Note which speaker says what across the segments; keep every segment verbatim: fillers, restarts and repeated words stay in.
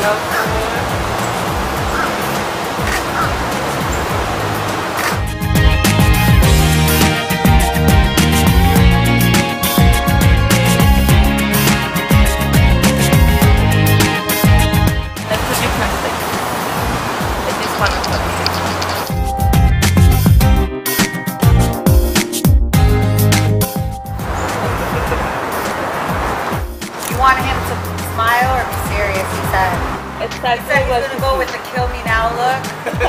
Speaker 1: Want him to smile or be serious, he said.
Speaker 2: It's
Speaker 1: he said he's going to go with the kill me now look.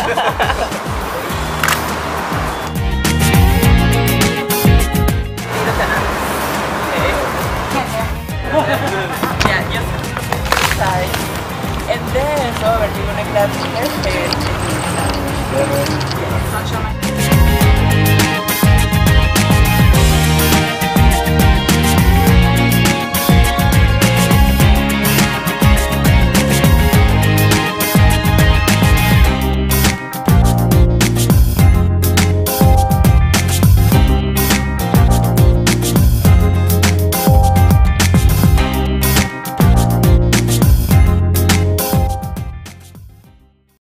Speaker 2: Yeah, just side. And then, over, you're going to grab your hair.